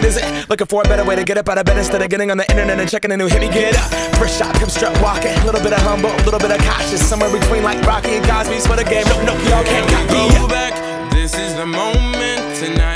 is it? Looking for a better way to get up out of bed instead of getting on the internet and checking a new hit. Me get up, first shot, come strut walking. A little bit of humble, a little bit of cautious. Somewhere between like Rocky and Cosby's for the game. No, y'all can't copy. Go back, this is the moment tonight.